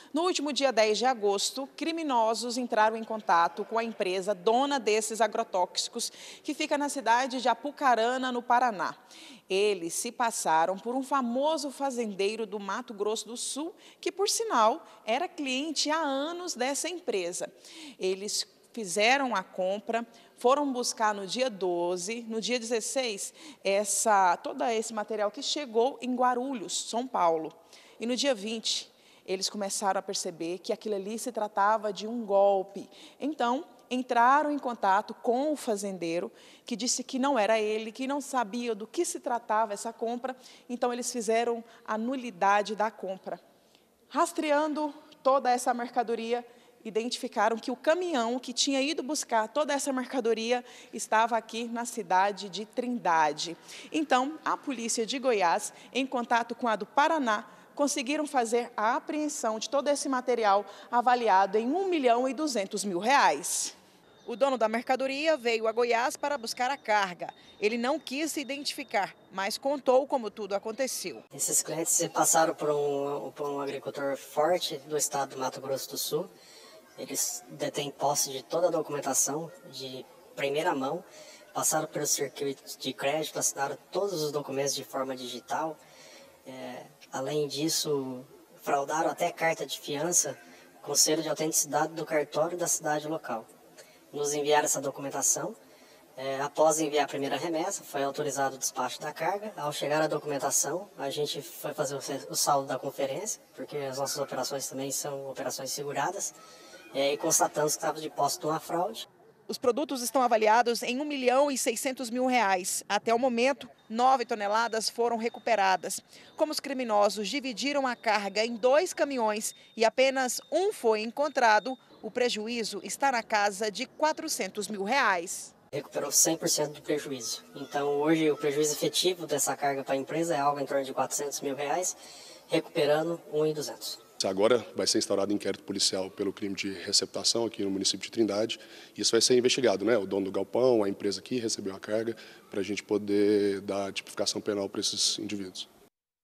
No último dia 10 de agosto, criminosos entraram em contato com a empresa dona desses agrotóxicos, que fica na cidade de Apucarana, no Paraná. Eles se passaram por um famoso fazendeiro do Mato Grosso do Sul, que, por sinal, era cliente há anos dessa empresa. Eles fizeram a compra, foram buscar no dia 12, no dia 16, todo esse material que chegou em Guarulhos, São Paulo. E no dia 20, eles começaram a perceber que aquilo ali se tratava de um golpe. Então, entraram em contato com o fazendeiro, que disse que não era ele, que não sabia do que se tratava essa compra. Então, eles fizeram a nulidade da compra. Rastreando toda essa mercadoria, identificaram que o caminhão que tinha ido buscar toda essa mercadoria estava aqui na cidade de Trindade. Então, a polícia de Goiás, em contato com a do Paraná, conseguiram fazer a apreensão de todo esse material avaliado em R$ 1.200.000. O dono da mercadoria veio a Goiás para buscar a carga. Ele não quis se identificar, mas contou como tudo aconteceu. Esses clientes se passaram por um agricultor forte do estado do Mato Grosso do Sul. Eles detêm posse de toda a documentação de primeira mão, passaram pelo circuito de crédito, assinaram todos os documentos de forma digital. Além disso, fraudaram até carta de fiança com selo de autenticidade do cartório da cidade local. Nos enviaram essa documentação. Após enviar a primeira remessa, foi autorizado o despacho da carga. Ao chegar a documentação, a gente foi fazer o saldo da conferência, porque as nossas operações também são operações seguradas, e constatamos que estava de posse de uma fraude. Os produtos estão avaliados em R$ 1.600.000. Até o momento, 9 toneladas foram recuperadas. Como os criminosos dividiram a carga em 2 caminhões e apenas um foi encontrado, o prejuízo está na casa de R$ 400.000. Recuperou 100% do prejuízo. Então, hoje, o prejuízo efetivo dessa carga para a empresa é algo em torno de R$ 400.000, recuperando R$ 1.200. Agora vai ser instaurado inquérito policial pelo crime de receptação aqui no município de Trindade. Isso vai ser investigado, né? O dono do galpão, a empresa que recebeu a carga, para a gente poder dar tipificação penal para esses indivíduos.